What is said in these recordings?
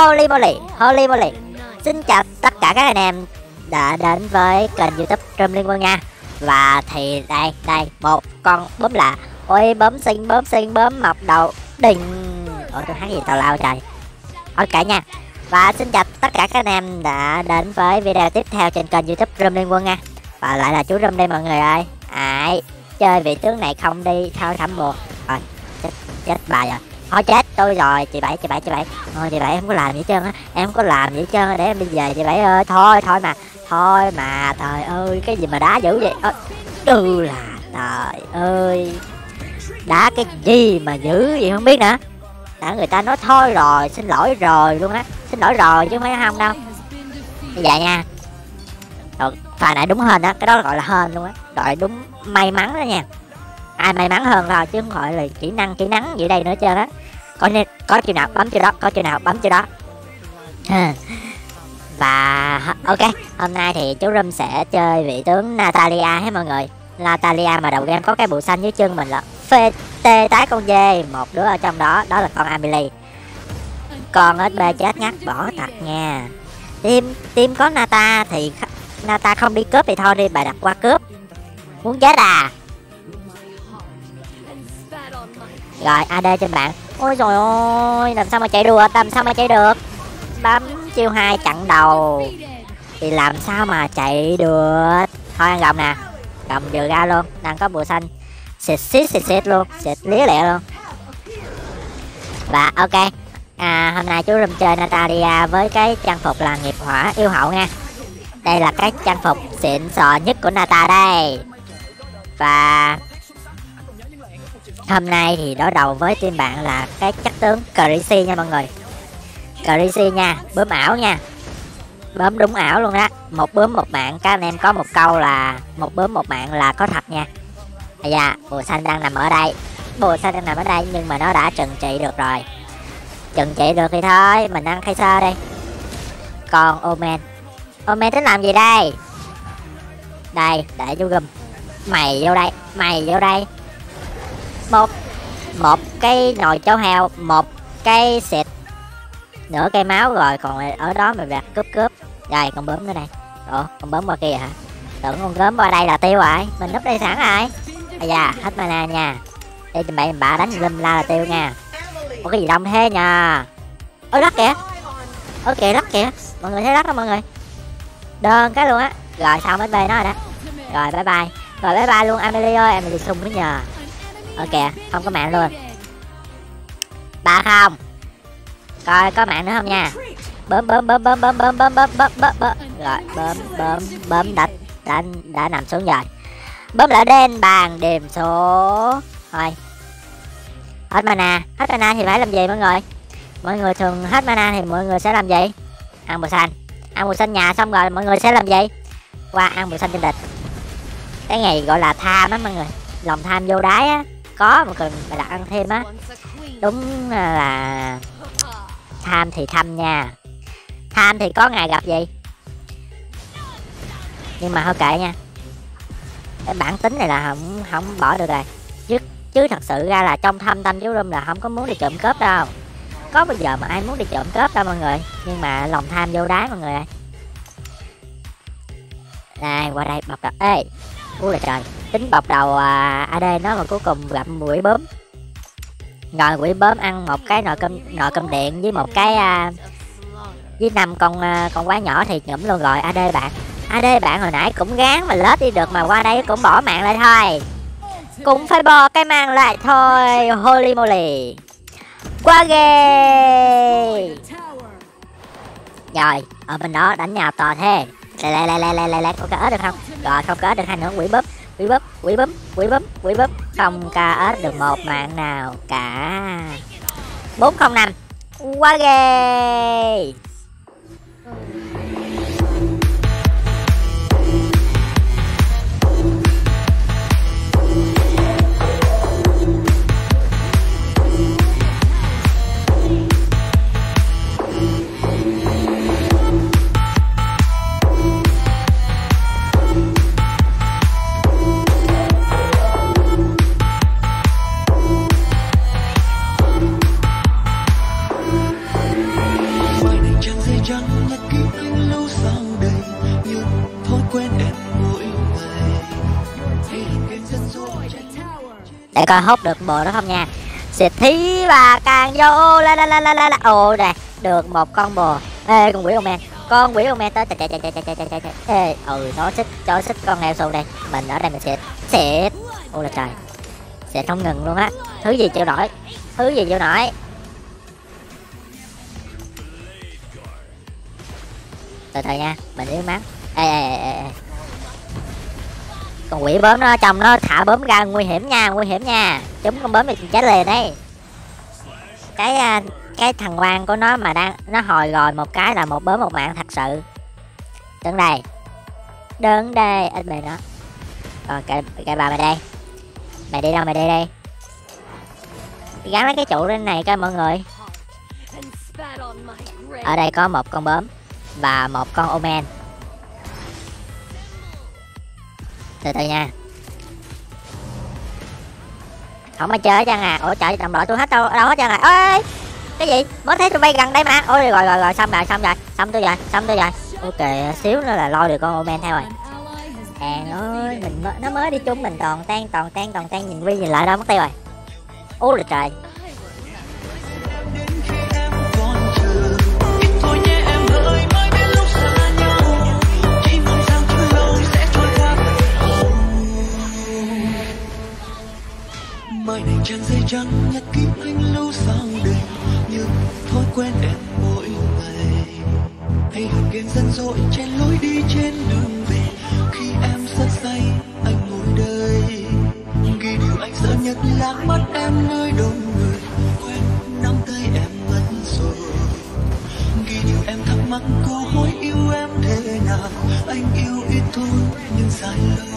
Holy moly, holy moly. Xin chào tất cả các anh em đã đến với kênh YouTube Trùm Liên Quân nha. Và thì đây một con bướm lạ. Ôi bướm xinh bướm mọc đầu đình. Ôi tôi hát gì tào lao trời. Ok nha. Và xin chào tất cả các anh em đã đến với video tiếp theo trên kênh YouTube Trùm Liên Quân nha. Và lại là chú Trùm đây mọi người ơi. Chơi vị tướng này không đi thôi thăm buồn. Rồi chết bà rồi. Thôi chết tôi rồi, chị Bảy. Thôi chị Bảy em không có làm gì hết trơn á, em không có làm gì hết trơn á, để em đi về chị Bảy ơi. Thôi mà trời ơi, cái gì mà đá dữ vậy? Trời ơi, đá cái gì mà dữ vậy không biết nữa. Đã người ta nói thôi rồi, xin lỗi rồi luôn á, xin lỗi rồi chứ không phải không đâu. Như vậy nha. Rồi, pha này đúng hên á, cái đó gọi là hên luôn á, gọi đúng may mắn đó nha. Ai may mắn hơn thôi chứ không gọi là kỹ năng gì đây nữa trơn á. Có chiều nào bấm chiều đó, có chiều nào bấm chiều đó. Và ok, hôm nay thì chú Rum sẽ chơi vị tướng Natalia hết mọi người. Natalia mà đầu game có cái bụi xanh dưới chân mình là phê tê tái con dê. Một đứa ở trong đó, đó là con Amelie. Con SB chết ngắt bỏ thật nha. Team có Nata thì Nata không đi cướp thì thôi đi, bà đặt qua cướp. Muốn chết à? Rồi AD trên bạn. Ôi trời ơi, làm sao mà chạy được, bấm chiêu 2 chặn đầu thì làm sao mà chạy được. Thôi ăn gồng nè, gồng vừa ra luôn, đang có bùa xanh xịt luôn, xịt lía lẹ luôn. Và ok, hôm nay chú Rum chơi Natalia với cái trang phục là nghiệp hỏa yêu hậu nha. Đây là cái trang phục xịn sò nhất của Nata đây. Và hôm nay thì đối đầu với team bạn là cái chất tướng Crazy nha mọi người. Crazy nha, bướm ảo nha. Bướm đúng ảo luôn đó. Một bướm một mạng, các anh em có một câu là một bướm một mạng là có thật nha. Dạ, bùa xanh đang nằm ở đây. Nhưng mà nó đã trừng trị được rồi. Trừng trị được thì thôi, mình ăn khai sơ đi. Còn Omen tính làm gì đây? Đây, để chú Rum. Mày vô đây. Một cái nồi cháo heo, một cái xịt, nửa cây máu rồi, còn ở đó mình đặt cướp. Rồi con bướm nữa đây. Ủa con bướm qua kia hả? Tưởng con gớm qua đây là tiêu rồi, mình núp đây sẵn rồi. Bây giờ hết mana nha. Để cho bạn bà đánh Rum la là tiêu nha. Ủa cái gì đông thế nha. Ôi đất kìa. Đất kìa. Mọi người thấy đất không mọi người? Đơn cái luôn á. Rồi xong hết bê nó rồi đó. Rồi bye bye luôn Amelie ơi, Amelie sung nữa nhờ. Ok, không có mạng luôn. 3-0. Coi có mạng nữa không nha. Bấm. Rồi bấm đã nằm xuống rồi. Bấm lại đen bàn điểm số. Thôi. Hết mana thì phải làm gì mọi người? Mọi người thường hết mana thì mọi người sẽ làm gì? Ăn bùa xanh nhà xong rồi mọi người sẽ làm gì? Qua ăn bùa xanh trên địch. Cái này gọi là tham á mọi người. Lòng tham vô đáy á. Có mà cần phải đặt ăn thêm á. Đúng là tham thì thăm nha. Tham thì có ngày gặp gì. Nhưng mà thôi kệ nha. Cái bản tính này là không bỏ được rồi. Chứ thật sự ra là trong thâm tâm chú Rum là không có muốn đi trộm cướp đâu. Có bao giờ mà ai muốn đi trộm cướp đâu mọi người. Nhưng mà lòng tham vô đáy mọi người ơi. Đây qua đây bọc đầu. Ê ui là trời, tính bọc đầu AD nó mà cuối cùng gặp quỷ bướm. Rồi quỷ bướm ăn một cái nồi cơm điện với một cái với 5 con quái nhỏ thì nhủm luôn rồi. AD bạn hồi nãy cũng gán mà lết đi được mà qua đây cũng bỏ mạng lại thôi. Cũng phải bỏ cái mạng lại thôi. Holy moly. Quá ghê. Rồi ở bên đó đánh nhau to thế. Lại có KS được không? Rồi không KS được hai nữa. Quỷ búp không KS được một mạng nào cả. 405. Quá ghê. Để coi hốt được bộ đó không nha. Xịt thí và càng vô la. Ồ nè, được một con bồ. Ê con quỷ Omen. Con quỷ Omen tới chạy. Ê nó xích con Elsu đây. Mình ở đây mình xịt. Ôi là trời. Xịt không ngừng luôn á. Thứ gì chịu nổi. Từ từ nha, mình yếu máu. Ê. Con quỷ bướm nó trong nó thả bướm ra nguy hiểm nha. Chúng con bướm thì chết liền đấy. Cái thằng quan của nó mà nó hồi rồi một cái là một bướm một mạng thật sự. Đứng đây ít bề nó. Rồi kệ bà mày đây. Mày đi đâu, mày đi đây. Gắn lấy cái trụ lên này coi mọi người. Ở đây có một con bướm và một con Omen. Từ từ nha. Không ai chơi hết trơn à. Ủa trời, đồng đội tôi hết đâu hết trơn à. Ôi cái gì mới thấy tôi bay gần đây mà. Ôi rồi xong tôi rồi. Ok xíu nữa là lôi được con Omen theo rồi. Hàng ơi nó mới đi chung mình toàn tan nhìn quy nhìn lại đâu mất tiêu rồi. Ôi là trời. Mai này trang giấy trắng nhắc kín anh lâu sau đây như thói quen em mỗi ngày. Hay hàng game dân dội chen lối đi trên đường về khi em rất say anh ngồi đây. Ghi điều anh sợ nhất là mắt em nơi đông người quên nắm tay em mất rồi. Ghi điều em thắc mắc câu hỏi yêu em thế nào. Anh yêu ít thôi nhưng dài lâu.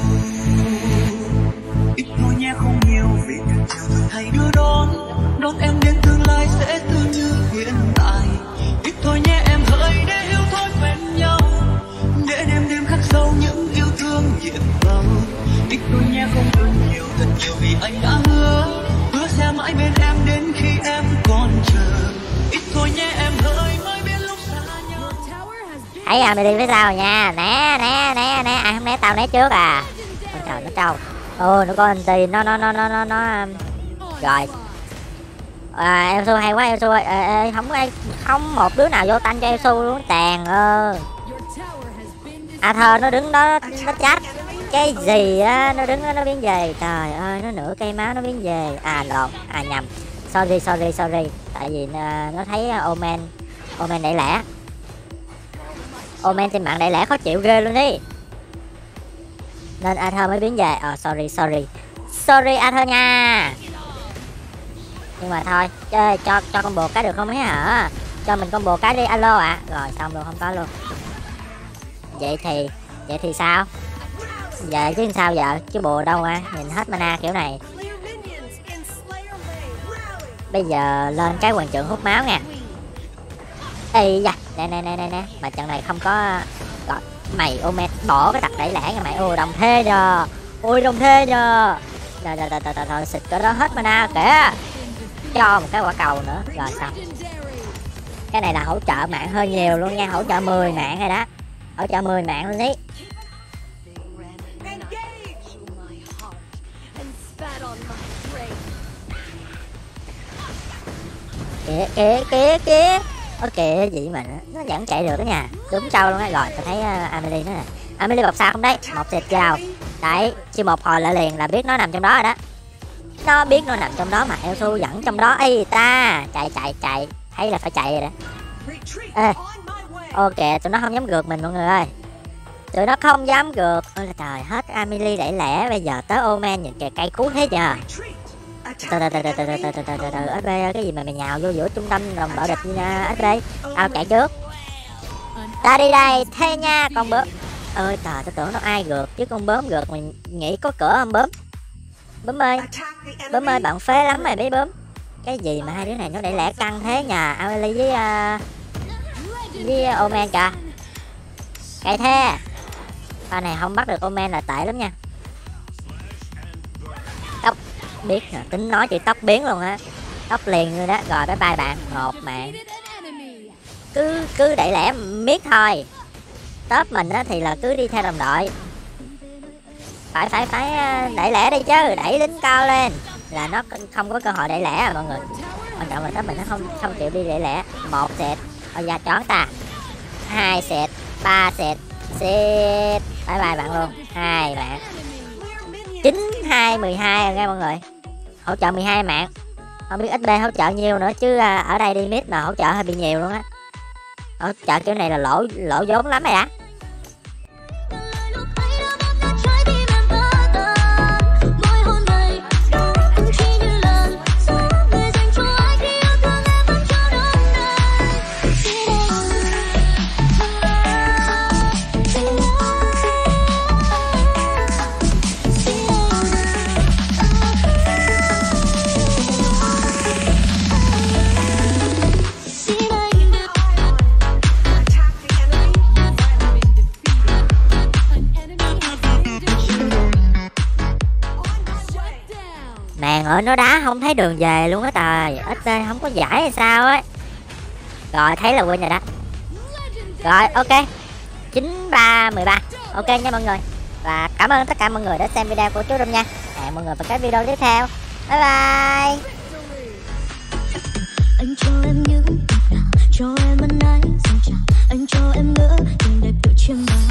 Ít thôi nhé không nhiều vì cả chiều thường hay đưa đón em đến tương lai sẽ tươi như hiện tại. Ít thôi nhé em hỡi để yêu thói quen nhau, để đêm khắc sâu những yêu thương nhiệm màu. Ít thôi nhé không cần nhiều thật nhiều vì anh đã hứa sẽ mãi bên em đến khi em còn chờ. Ít thôi nhé em hỡi mới biết lúc xa nhau. Thấy à, mày đi phía sau rồi nha. Né ai không né tao né trước à. Ôi trời nó trâu. Nó có anh tì nó rồi. Elsu hay quá Elsu ơi. Không một đứa nào vô tanh cho Elsu luôn. Tàn Arthur nó đứng đó nó trách cái gì á. Nó đứng đó nó biến về. Trời ơi nó nửa cây máu nó biến về. Nhầm. Sorry. Tại vì nó thấy Omen đẩy lẻ. Omen trên mạng đẩy lẻ khó chịu ghê luôn đi. Nên Arthur mới biến về. Sorry Arthur nha. Nhưng mà thôi cho combo cái được không ấy hả? Cho mình combo cái đi alo ạ. Rồi xong luôn, không có luôn. Vậy thì sao? Giờ chứ sao giờ? Chứ bồ đâu à? Nhìn hết mana kiểu này. Bây giờ lên cái hoàng trượng hút máu nha. Ê da, nè. Mà trận này không có. Rồi, mày Omen bỏ cái tật đẩy lẻ nha mày. Đồng thê nhờ. Rồi xịt cái đó hết mana kìa. Cho một cái quả cầu nữa. Rồi xong. Cái này là hỗ trợ mạng hơi nhiều luôn nha. Hỗ trợ 10 mạng rồi đó. Hỗ trợ 10 mạng luôn đi. Kìa. Ok gì mà nó vẫn chạy được đó nha. Đúng trâu luôn á. Rồi tôi thấy Amelie nữa nè. Amelie bọc sao không đấy. Một xịt vào. Đấy, chỉ một hồi lại liền là biết nó nằm trong đó rồi đó. Nó biết nó nằm trong đó mà Elsu dẫn trong đó. Ây ta, chạy. Thấy là phải chạy rồi đó. Ê, ok, tụi nó không dám gượt mình mọi người ơi. Tụi nó không dám gượt. Ôi là trời, hết Amelie đẩy lẻ. Bây giờ tới Omen nhìn kìa, cây cú thế nhờ. Từ SB cái gì mà mày nhào vô giữa trung tâm đồng đội địch nha SB. Tao chạy trước. Ta đi đây, thế nha con bướm. Ơi trời, tôi tưởng nó ai gượt chứ con bướm gượt mình nghĩ có cửa không bướm. Bướm ơi bạn phế lắm rồi bé bướm. Cái gì mà hai đứa này nó đẩy lẻ căng thế nhờ. Amelie với Omen kìa. Cậy thế. Pha này không bắt được Omen là tệ lắm nha. Tóc biết nè, tính nói chị tóc biến luôn á. Tóc liền rồi đó. Rồi bye bye bạn. Một mạng. Cứ đẩy lẻ miết thôi. Top mình á thì là cứ đi theo đồng đội. Phải đẩy lẻ đi chứ, đẩy lính cao lên. là nó không có cơ hội để lẻ à mọi người. Quan trọng là các mình nó không chịu đi để lẻ. 1 sệt, da chón ta. 2 sệt, 3 sệt, bye bye bạn luôn. 2 bạn. 9, 2, 12 rồi nghe mọi người. Hỗ trợ 12 mạng. Không biết XP hỗ trợ nhiều nữa chứ ở đây đi mid mà hỗ trợ hơi bị nhiều luôn á. Hỗ trợ kiểu này là lỗ vốn lắm rồi đã. Màn ở nó đá không thấy đường về luôn á trời. XP không có giải hay sao ấy. Rồi thấy là win rồi đó. Rồi ok 9-3-13. Ok nha mọi người. Và cảm ơn tất cả mọi người đã xem video của chú Rôm nha. Hẹn mọi người vào cái video tiếp theo. Bye bye. Anh cho em những cho em ân ái, anh cho em ngỡ tình đẹp tự chiêm bao.